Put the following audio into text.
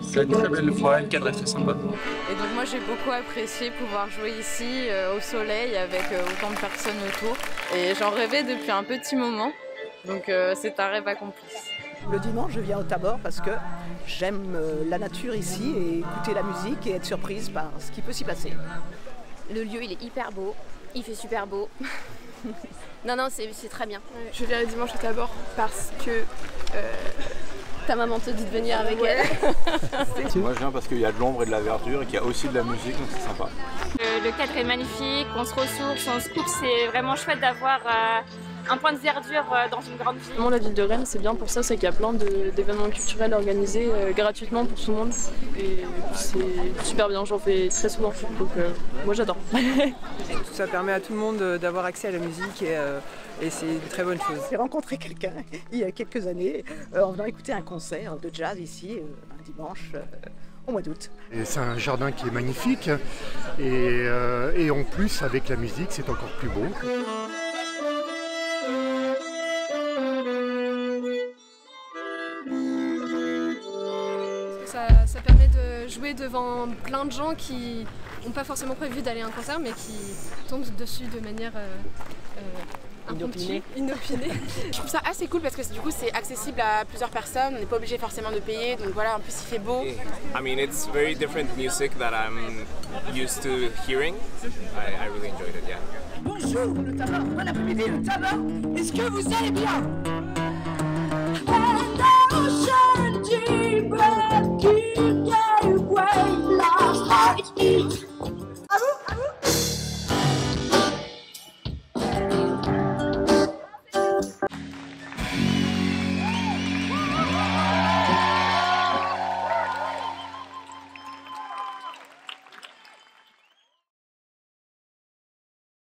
C'est une très belle voix, le cadre est très sympa. Et donc moi j'ai beaucoup apprécié pouvoir jouer ici au soleil avec autant de personnes autour. Et j'en rêvais depuis un petit moment, donc c'est un rêve accompli. Le dimanche, je viens au Tabor parce que j'aime la nature ici et écouter la musique et être surprise par ce qui peut s'y passer. Le lieu, il est hyper beau, il fait super beau. Non, c'est très bien. Je viens le dimanche au Tabor parce que ta maman te dit de venir avec elle. Moi je viens parce qu'il y a de l'ombre et de la verdure et qu'il y a aussi de la musique, donc c'est sympa. Le cadre est magnifique, on se ressource, on se coupe, c'est vraiment chouette d'avoir un point de verdure dans une grande ville. La ville de Rennes, c'est bien pour ça, c'est qu'il y a plein d'événements culturels organisés gratuitement pour tout le monde. Et c'est super bien, j'en fais très souvent, donc moi j'adore. Ça permet à tout le monde d'avoir accès à la musique et c'est une très bonne chose. J'ai rencontré quelqu'un il y a quelques années en venant écouter un concert de jazz ici, un dimanche. Au mois d'août. C'est un jardin qui est magnifique et en plus avec la musique c'est encore plus beau. Ça permet de jouer devant plein de gens qui n'ont pas forcément prévu d'aller à un concert mais qui tombent dessus de manière inopinée. Je trouve ça assez cool parce que du coup c'est accessible à plusieurs personnes, on n'est pas obligé forcément de payer, donc voilà, en plus il fait beau. I mean it's very different music that I'm used to hearing. I really enjoyed it, yeah. Bonjour le Tabor, bon après-midi le Tabor, est-ce que vous allez bien? À vous.